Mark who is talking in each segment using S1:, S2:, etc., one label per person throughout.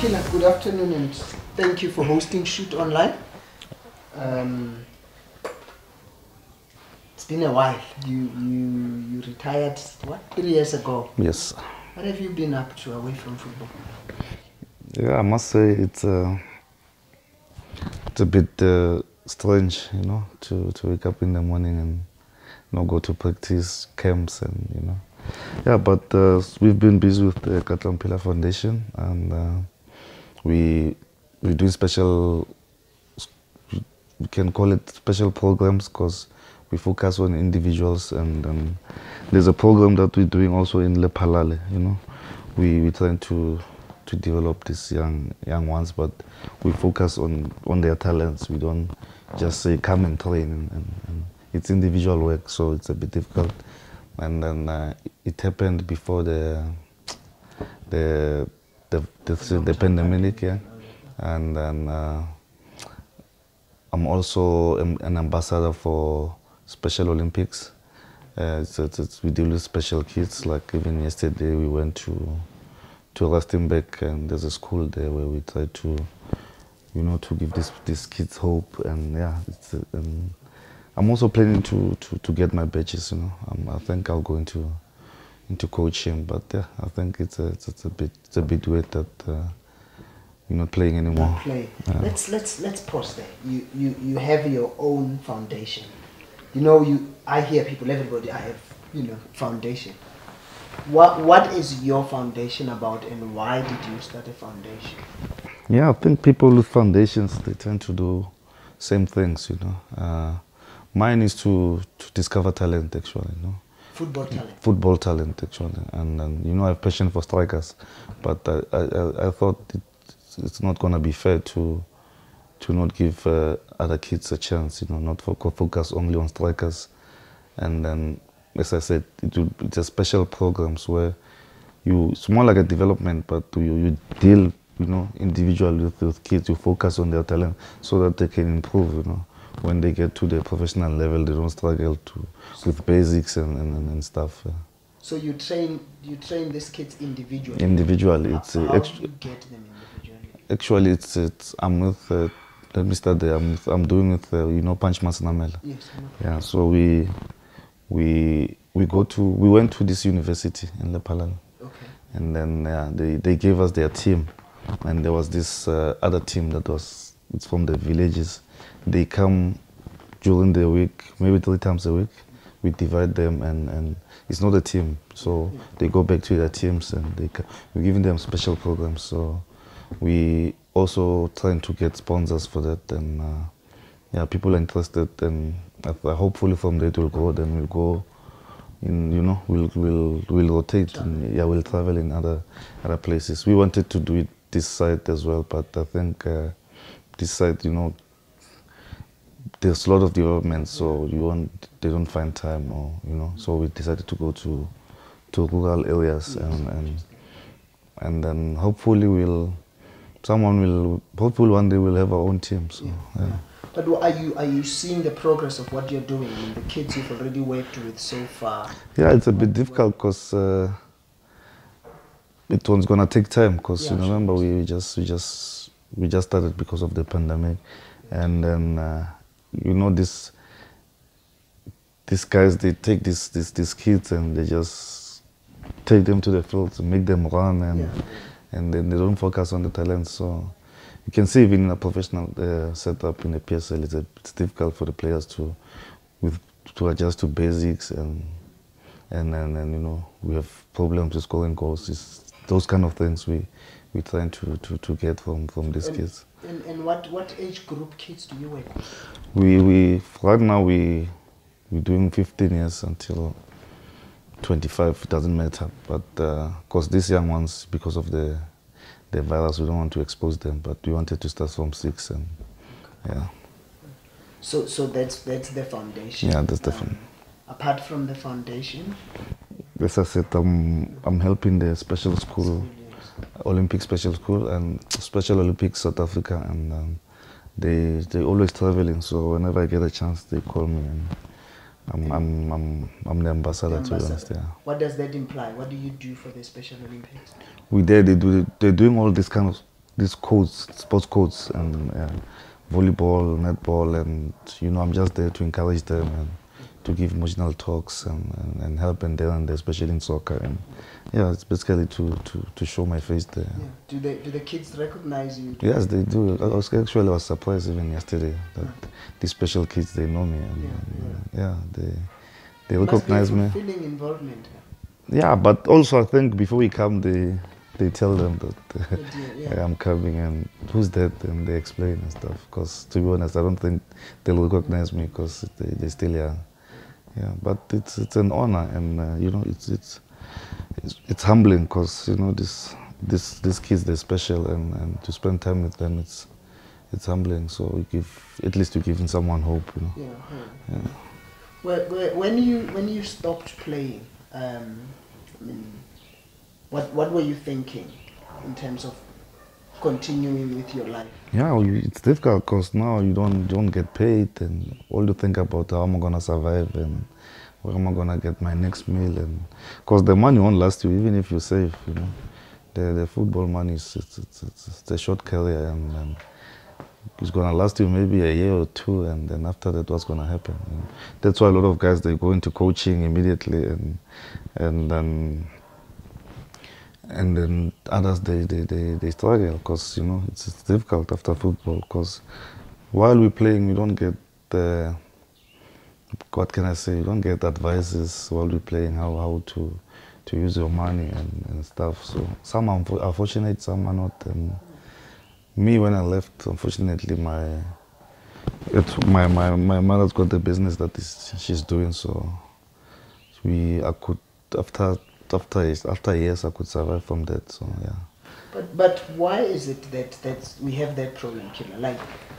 S1: Mphela, good afternoon and thank you for hosting Shoot Online. It's been a while. You retired, what, 3 years ago?
S2: Yes.
S1: What have you been up to away from football?
S2: Yeah, I must say it's a bit strange, you know, to wake up in the morning and go to practice camps and Yeah, but we've been busy with the Katlego Mphela Foundation, and we do special, we can call it special programs, because we focus on individuals, and there's a program that we're doing also in Lephalale. We trying to develop these young ones, but we focus on their talents. We don't just say come and train, and it's individual work, so it's a bit difficult. And then it happened before the pandemic, yeah. And then I'm also an ambassador for Special Olympics. We deal with special kids. Like even yesterday, we went to Rustenburg, and there's a school there where we try to, to give these kids hope. And yeah, I'm also planning to get my badges. I think I'll go into coaching, but yeah, I think it's a bit weird that you're not playing anymore.
S1: Not playing. Let's pause there. You have your own foundation. I hear people, everybody, I have foundation. What is your foundation about, and why did you start a foundation?
S2: Yeah, I think people with foundations, they tend to do same things. Mine is to discover talent, actually.
S1: Football talent.
S2: Football talent, actually, and I have passion for strikers, but I thought it's not gonna be fair to not give other kids a chance. Not focus only on strikers, and then, as I said, it's a special programs where it's more like a development, but you deal individually with kids. You focus on their talent so that they can improve. When they get to the professional level, they don't struggle with basics and stuff.
S1: So you train these kids individually.
S2: Individually,
S1: How do you get them individually?
S2: Actually, I'm with. Let me start there. I'm doing with Punch Masenamela.
S1: Yes.
S2: Yeah. So we went to this university in Lephalale.
S1: Okay.
S2: And then they gave us their team, and there was this other team it's from the villages. They come during the week, maybe 3 times a week. We divide them, and it's not a team, so they go back to their teams, and we're giving them special programs. So we also trying to get sponsors for that, and yeah, people are interested, and hopefully from there it will grow. Then we'll go in, we'll rotate, and yeah, we'll travel in other places. We wanted to do it this side as well, but I think this side, there's a lot of development, so they don't find time, or so we decided to go to rural areas, and then hopefully one day we'll have our own team. So yeah.
S1: But are you seeing the progress of what you're doing and the kids you've already worked with so far?
S2: Yeah, it's a bit difficult because it was gonna take time, because remember we just started because of the pandemic, and then these guys, they take these kids and they just take them to the field and make them run, and then they don't focus on the talent. So you can see even in a professional setup in the PSL, it's difficult for the players to adjust to basics, and we have problems with scoring goals. It's those kind of things we're trying to get from these kids.
S1: And what age group kids do you work with?
S2: We right now we're doing 15 years until 25. It doesn't matter, but because these young ones, because of the virus, we don't want to expose them. But we wanted to start from 6, and yeah.
S1: So that's the foundation.
S2: Yeah, that's the foundation.
S1: Apart from the foundation,
S2: as I said, I'm helping the special school, Olympic Special School, and Special Olympics South Africa, and they always traveling. So whenever I get a chance, they call me, and I'm the ambassador, to be honest. Yeah.
S1: What does that imply? What do you do for the Special Olympics?
S2: They're doing all this kind of these codes, sports codes, and volleyball, netball, and I'm just there to encourage them and to give emotional talks and help and there and there, especially in soccer. And yeah, it's basically to show my face there.
S1: Yeah. Do the kids recognize you?
S2: Yes, they do. I was surprised even yesterday that these special kids, they know me. And, they recognize me.
S1: Feeling involvement.
S2: Yeah, but also I think before we come, they tell them that I'm coming and who's that, and they explain and stuff. Because to be honest, I don't think they'll recognize me because they're still young. Yeah, but it's an honor, and it's humbling because these kids, they're special, and to spend time with them, it's humbling. So at least you're giving someone hope.
S1: Yeah. Well, when you stopped playing, I mean, what were you thinking in terms of continuing with your life?
S2: Yeah, it's difficult because now you don't get paid, and all you think about how am I gonna survive and where am I gonna get my next meal, and because the money won't last you even if you save. The football money it's a short career, and it's gonna last you maybe a year or two, and then after that, what's gonna happen? That's why a lot of guys, they go into coaching immediately, and then others they struggle because it's difficult after football, because while we're playing we don't get what can I say, you don't get advices while we're playing how to use your money and stuff. So some are fortunate, some are not. And me, when I left, unfortunately my mother's got the business that she's doing, so I could after years I could survive from that. So yeah.
S1: But why is it that we have that problem, Killer? Like,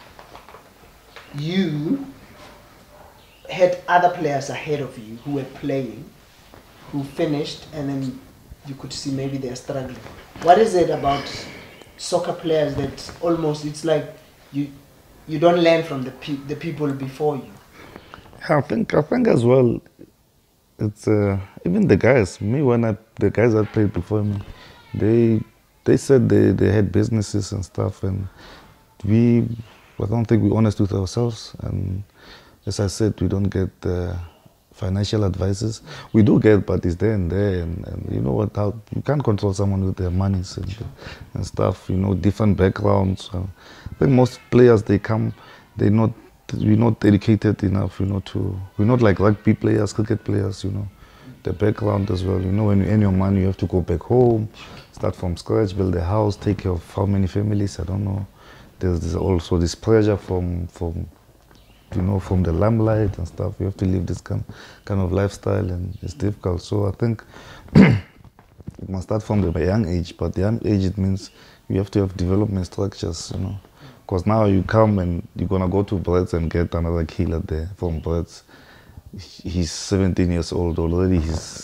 S1: you had other players ahead of you who were playing, who finished, and then you could see maybe they're struggling. What is it about soccer players that almost it's like you don't learn from the people before you?
S2: I think as well. It's even the guys. The guys that played before me, they said they had businesses and stuff, and I don't think we're honest with ourselves. And as I said, we don't get financial advices. We do get, but it's there and there, and you know what? How you can't control someone with their monies and stuff. Different backgrounds. I think most players we're not educated enough, we're not like rugby players, cricket players, the background as well. When you earn your money, you have to go back home, start from scratch, build a house, take care of how many families, I don't know. There's also this pressure from the limelight and stuff. You have to live this kind of lifestyle, and it's difficult. So I think it must start from the young age, but the young age, it means you have to have development structures, Because now you come and you're going to go to Brett's and get another killer there from Brett's. He's 17 years old already,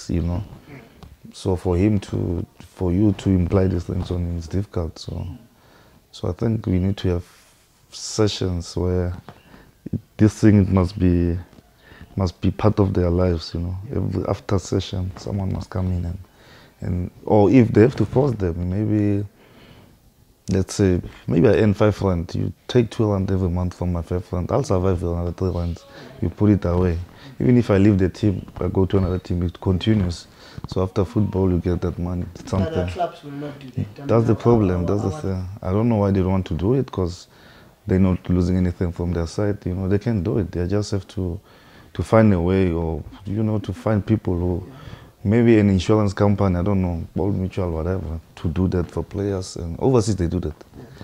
S2: So for you to imply these things on him is difficult. So I think we need to have sessions where this thing must be part of their lives, After session, someone must come in or if they have to force them, maybe. Let's say, maybe I earn 5 rand. You take 2 rand every month from my 5 rand. I'll survive with another 3 rand. You put it away. Even if I leave the team, I go to another team, it continues. So after football, you get that money. It's something.
S1: Other clubs will not do that.
S2: That's the problem. That's the thing. I don't know why they don't want to do it, because they're not losing anything from their side. They can do it. They just have to find a way, or to find people who. Maybe an insurance company, I don't know, Old Mutual, whatever, to do that for players. And overseas, they do that.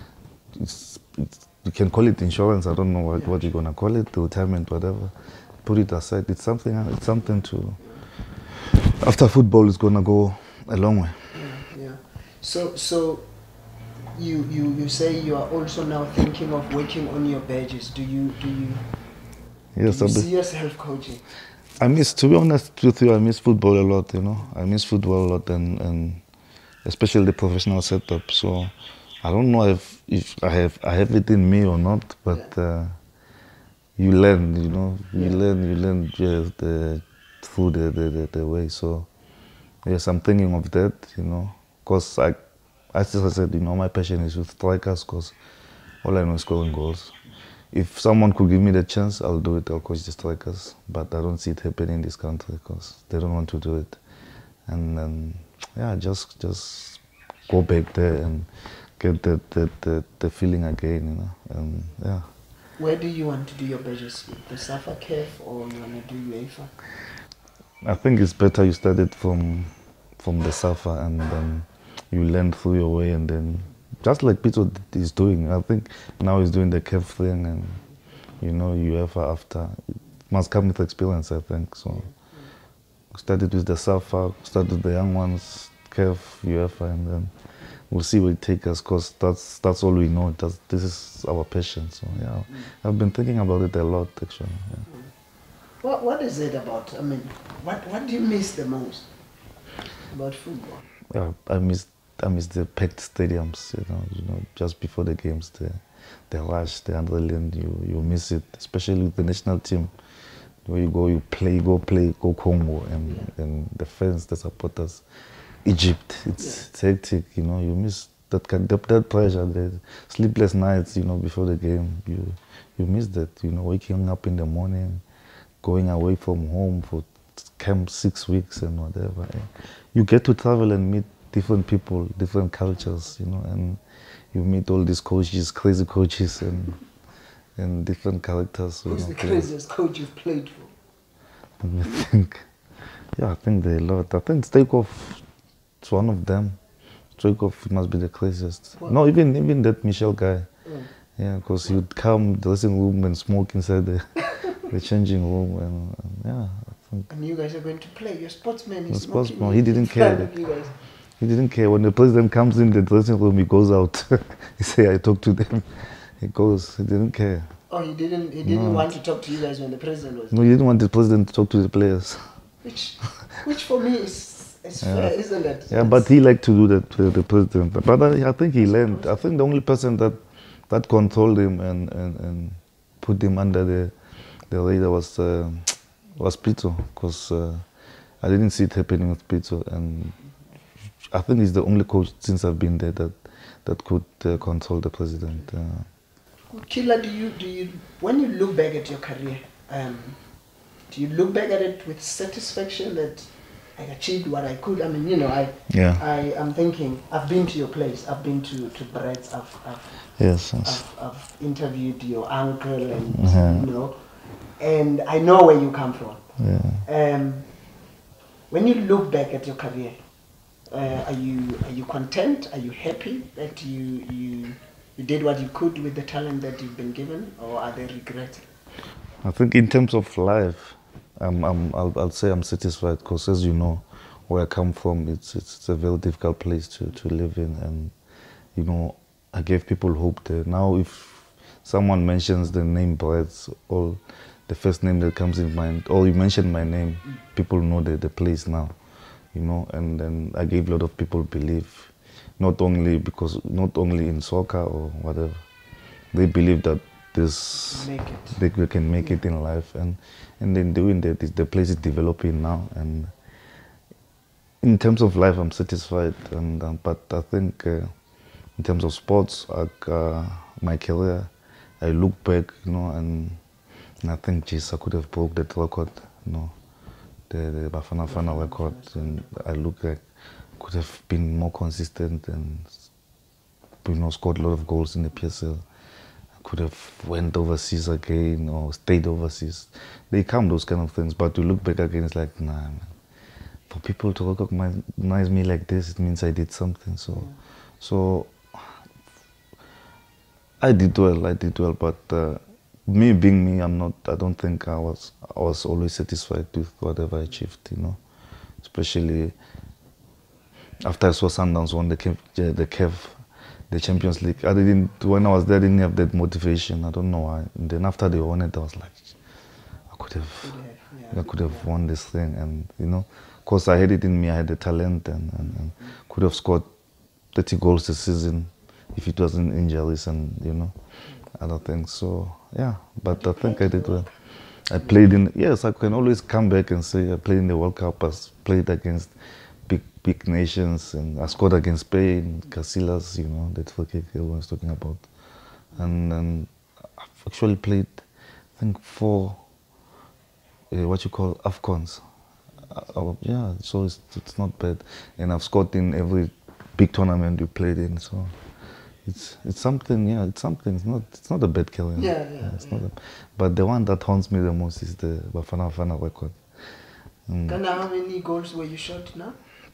S2: You can call it insurance, I don't know what you're going to call it, retirement, whatever. Put it aside. It's something to... After football, it's going to go a long way.
S1: Yeah. So you say you are also now thinking of working on your badges. Do you see yourself coaching?
S2: To be honest with you, I miss football a lot, I miss football a lot, and especially the professional setup. So I don't know if I have it in me or not, but you learn, you learn just through the way. So yes, I'm thinking of that, because I still said, you know, my passion is with strikers because all I know is scoring goals. If someone could give me the chance, I'll do it. I'll coach the strikers. But I don't see it happening in this country because they don't want to do it. And yeah, just go back there and get the feeling again, you know. And yeah.
S1: Where do you want to do your bachelor's? The SAFA CAF or you want to do UEFA?
S2: I think it's better you start it from the SAFA and then you learn through your way and then just like Pito is doing. I think now he's doing the CAF thing and you know UEFA after. It must come with experience, I think. So started with the SAFA, started with the young ones, CAF, UEFA, and then we'll see where it takes us because that's all we know. This is our passion. So yeah, I've been thinking about it a lot actually. Yeah.
S1: What is it about? I mean, what do you miss the most about football?
S2: Yeah, I miss the packed stadiums. You know, just before the games, the rush, the adrenaline. You miss it, especially with the national team. Where you go, you play, go Congo, and the fans, the supporters, Egypt. It's hectic. You know, you miss that pressure, the sleepless nights. You know, before the game, you miss that. You know, waking up in the morning, going away from home for camp 6 weeks and whatever. You get to travel and meet different people, different cultures, you know, and you meet all these coaches, crazy coaches and different characters.
S1: Who's the craziest coach you've played for?
S2: Let me think. Yeah, I think there are a lot. I think Steakhoff is one of them. Steakhoff must be the craziest. What? No, even that Michel guy. Yeah, because he would come dressing room and smoke inside the changing room and yeah. I think.
S1: And you guys are going to play. You're sportsman.
S2: He didn't care. He didn't care. When the president comes in the dressing room, he goes out. He say, I talk to them. He goes. He didn't care.
S1: Oh, he didn't want to talk to you guys when the president was there.
S2: No, he didn't want the president to talk to the players.
S1: Which for me is fair, isn't it?
S2: Yeah, but he liked to do that to the president. But I think he learned. I think the only person that controlled him and put him under the radar was Pito, because I didn't see it happening with Pito, and I think he's the only coach since I've been there that could control the president.
S1: Killer, do you when you look back at your career, do you look back at it with satisfaction that I achieved what I could? I mean, you know, I'm thinking, I've been to your place, I've been to Brett's, I've interviewed your uncle, and you know, and I know where you come from.
S2: Yeah.
S1: When you look back at your career, are you content? Are you happy that you did what you could with the talent that you've been given, or are there regrets?
S2: I think in terms of life, I'll say I'm satisfied because, as you know, where I come from, it's a very difficult place to live in, and you know, I gave people hope there. Now, if someone mentions the name Brett, or the first name that comes in mind, or you mention my name, people know the place now, you know, and then I gave a lot of people belief, not only in soccer or whatever, they believe that they can make it in life, and then doing that, the place is developing now, and in terms of life, I'm satisfied, but I think in terms of sports, my career, I look back, you know, and I think, geez, I could have broke that record, you know, the Bafana record, and I look like I could have been more consistent and, you know, scored a lot of goals in the PSL. I could have went overseas again or stayed overseas. They come, those kind of things, but to look back again, it's like, nah, man. For people to recognize me like this, it means I did something. So I did well, but me being me, I don't think I was always satisfied with whatever I achieved, you know. Especially after I saw Sundowns won the CAF, the Champions League. When I was there, I didn't have that motivation. I don't know why. And then after they won it, I was like, I could have won this thing, and you know, of course I had it in me. I had the talent, and could have scored 30 goals this season if it wasn't injuries and, you know, other things. So yeah, but I think I did well. I played in, yes, I can always come back and say I played in the World Cup. I played against big big nations, and I scored against Spain, Casillas, you know, that free kick everyone was talking about. And I've actually played, I think, 4, what you call AFCONs. Yeah, so it's not bad. And I've scored in every big tournament we played in, so it's something, yeah, it's something. It's not a bad career.
S1: Yeah,
S2: it's not. But the one that haunts me the most is the Bafana record.
S1: How many goals were you shot now?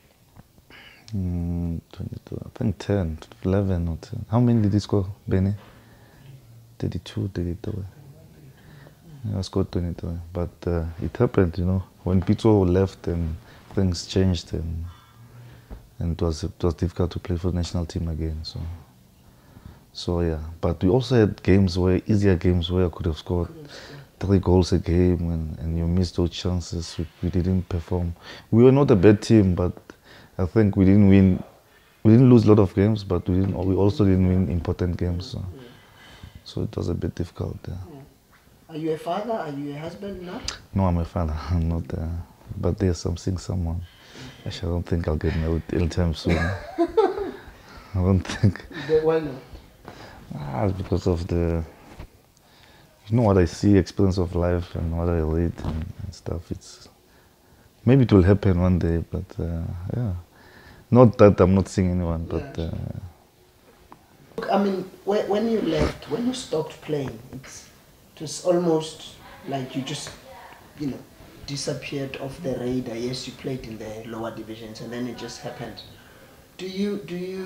S2: 22, I think 10, 11 or 10. How many did you score, Benny? 32, 33. Yeah, I scored 23. But it happened, you know, when Pito left and things changed, and it was difficult to play for the national team again. So yeah, but we also had easier games where I could have scored 3 goals a game, and you missed those chances. We didn't perform. We were not a bad team, but I think we didn't win. We didn't lose a lot of games, but we also didn't win important games. So it was a bit difficult. Yeah.
S1: Are you a father? Are you a husband now?
S2: No, I'm a father. I'm not. But there's someone. Actually, I don't think I'll get married anytime soon. I don't think.
S1: Why not?
S2: It's because of you know what I see, experience of life, and what I read and stuff. Maybe it will happen one day, but yeah. Not that I'm not seeing anyone, but.
S1: Look, I mean, when you left, when you stopped playing, it was almost like you just, you know, disappeared off the radar. Yes, you played in the lower divisions, and then it just happened. Do you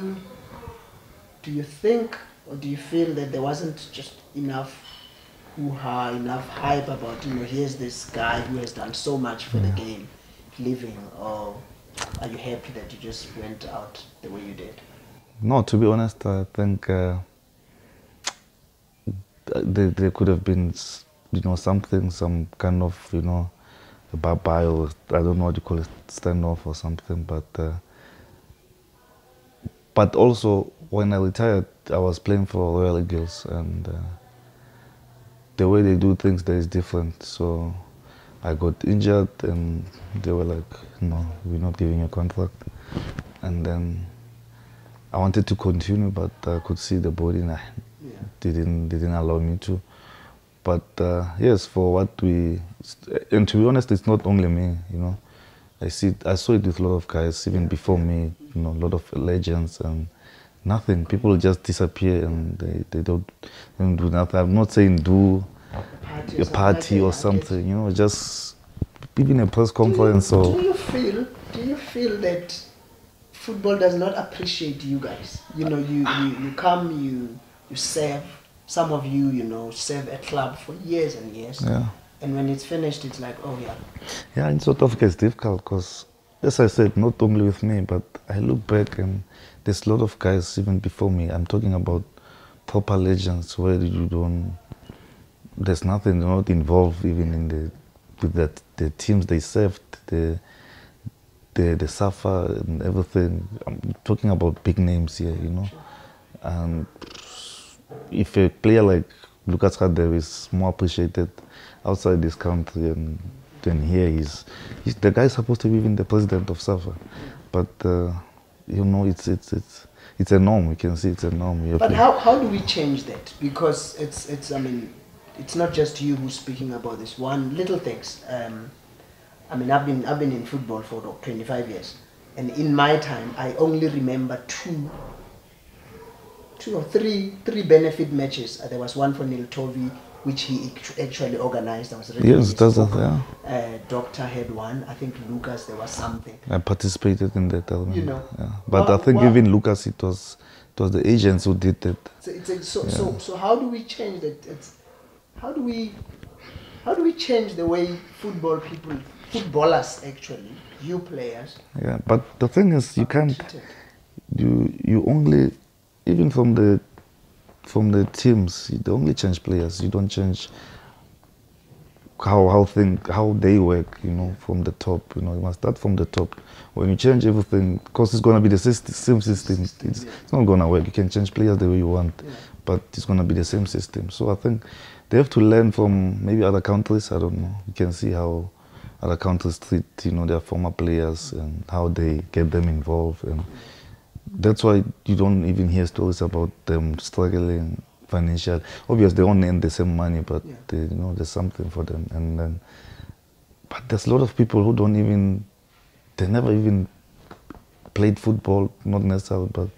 S1: think, or do you feel that there wasn't just enough hoo-ha, enough hype about, you know, here's this guy who has done so much for the game, leaving, or are you happy that you just went out the way you did?
S2: No, to be honest, I think there could have been, you know, some kind of, you know, a bye-bye, or I don't know what you call it, standoff or something. But also, when I retired, I was playing for Royal Eagles, and the way they do things there is different. So I got injured, and they were like, no, we're not giving you a contract. And then I wanted to continue, but I could see the body, and didn't allow me to. But yes, for what and to be honest, it's not only me, you know. I saw it with a lot of guys, even before me, you know, a lot of legends, and nothing. People just disappear, and they don't do nothing. I'm not saying do a party or something, you know, just even a press conference.
S1: Do you feel that football does not appreciate you guys? You know, you come, you serve. Some of you, you know, serve a club for years and years.
S2: Yeah.
S1: And when it's finished, it's like, oh yeah.
S2: Yeah, in South Africa it's difficult because, as I said, not only with me, but I look back and there's a lot of guys even before me. I'm talking about proper legends where there's nothing, they're not involved even with the teams they served, they suffer and everything. I'm talking about big names here, you know. And if a player like Lucas Radebe is more appreciated outside this country than here, the guy is supposed to be even the president of SAFA. But you know, it's a norm. You can see it's a norm.
S1: But how do we change that? Because I mean, it's not just you who's speaking about this. One little things. I mean, I've been in football for 25 years, and in my time, I only remember two or three benefit matches. There was one for Neil Tovey, which he actually organized. I was reading
S2: yes, that's yeah.
S1: Doctor had one. I think Lucas, there was something.
S2: I participated in that element.
S1: You know,
S2: yeah. But I think even Lucas, it was the agents who did it.
S1: So how do we change that? How do we change the way footballers actually, you players?
S2: Yeah, but the thing is, you can't. You only, even from the teams, you only change players. You don't change how they work. You know, from the top. You know, you must start from the top. When you change everything, because it's gonna be the same system. It's not gonna work. You can change players the way you want, but it's gonna be the same system. So I think they have to learn from maybe other countries. I don't know. You can see how other countries treat, you know, their former players and how they get them involved. And that's why you don't even hear stories about them struggling financially. Obviously, they don't earn the same money, but they, you know, there's something for them. And then, but there's a lot of people who don't even, they never even played football, not necessarily, but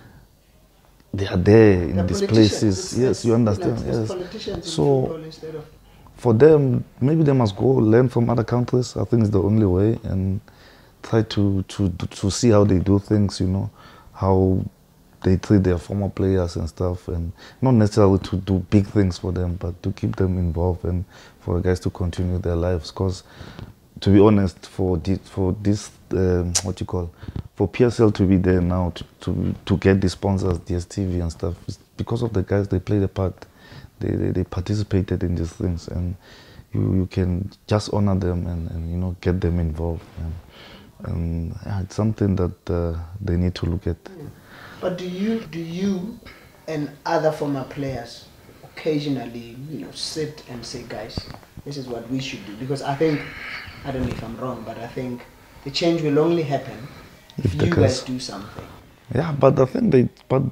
S2: they are there in these places. Yes, you understand. Yes. So for them, maybe they must go learn from other countries. I think it's the only way, and try to see how they do things. You know, how they treat their former players and stuff, and not necessarily to do big things for them, but to keep them involved and for the guys to continue their lives. Because, to be honest, for this what you call, for PSL to be there now to get the sponsors, DSTV and stuff, it's because of the guys. They played a part. They participated in these things, and you can just honor them and you know, get them involved. And yeah, it's something that they need to look at.
S1: But do you and other former players occasionally, you know, sit and say, guys, this is what we should do? Because I think, I don't know if I'm wrong, but I think the change will only happen if you guys do something.
S2: Yeah, but I think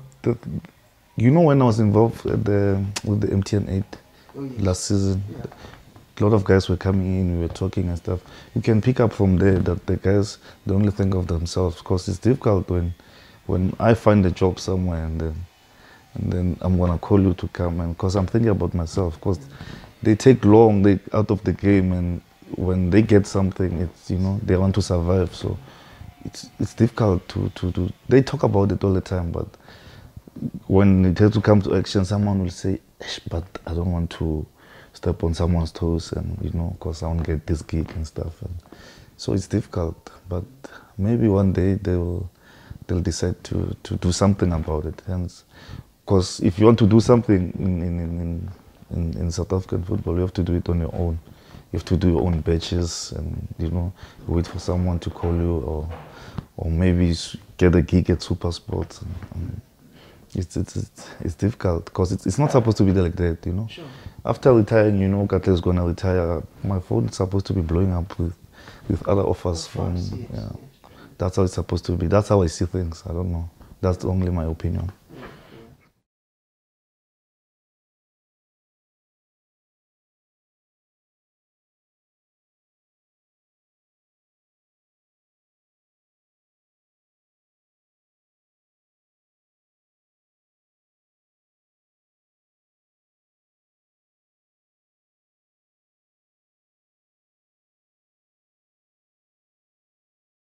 S2: you know, when I was involved with the MTN 8 last season, a lot of guys were coming in, we were talking and stuff. You can pick up from there that the guys, they only think of themselves, because it's difficult when I find a job somewhere and then I'm gonna call you to come, and because I'm thinking about myself, because they take long, they out of the game, and when they get something, it's, you know, they want to survive. So it's difficult to do. They talk about it all the time, but when it has to come to action, someone will say, but I don't want to step on someone's toes, and you know, because I won't get this gig and stuff. And so it's difficult, but maybe one day they'll decide to do something about it. Hence, because if you want to do something in South African football, you have to do it on your own. You have to do your own batches, and you know, wait for someone to call you, or maybe get a gig at Super Sports. And it's difficult, because it's not supposed to be like that, you know.
S1: Sure.
S2: After retiring, you know, Katlego is gonna retire. My phone is supposed to be blowing up with other offers from. Yes. Yeah. That's how it's supposed to be. That's how I see things. I don't know. That's only my opinion.